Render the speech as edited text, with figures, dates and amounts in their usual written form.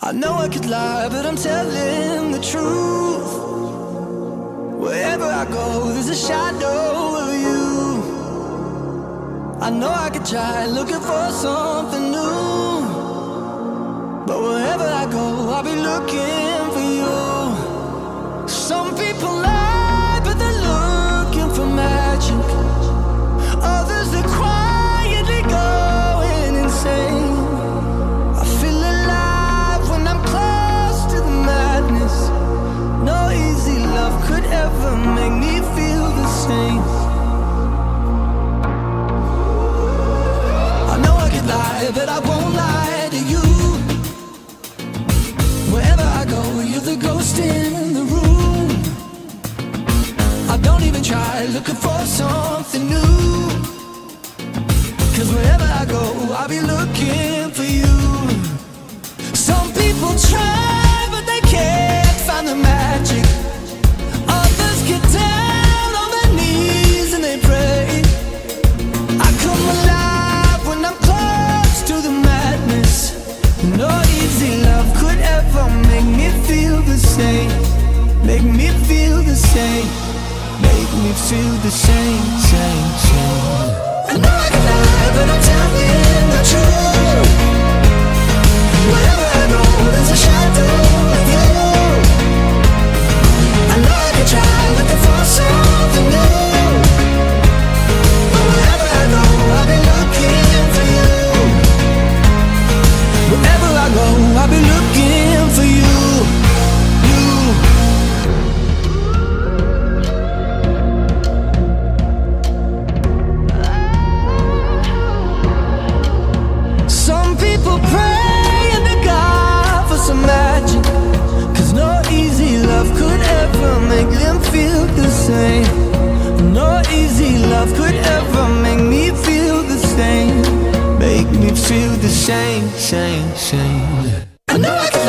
I know I could lie, but I'm telling the truth. Wherever I go, there's a shadow of you. I know I could try looking for something new, but wherever I go, I'll be looking for you. Some people lie, but they're looking for magic. Others, they're quietly going insane. I feel alive when I'm close to the madness. No easy love could ever make me feel the same. I know I could lie, but I won't lie to you. Wherever I go, you're the ghost in the room. I don't even try looking for something new, 'cause wherever I go, I'll be looking for you. Some people try, but they can't find the magic. Others get down on their knees and they pray. I come alive when I'm close to the madness. No easy love could ever make me feel the same. Make me feel the same. Make me feel the same, same, same. I know I can lie, but I'm telling the truth. Wherever I go, there's a shadow of you. I know I can try looking for something new, but wherever I go, I'll be looking for you. Wherever I go, I'll be looking for you. People praying to God for some magic, 'cause no easy love could ever make them feel the same. No easy love could ever make me feel the same. Make me feel the same, same, same. I know I can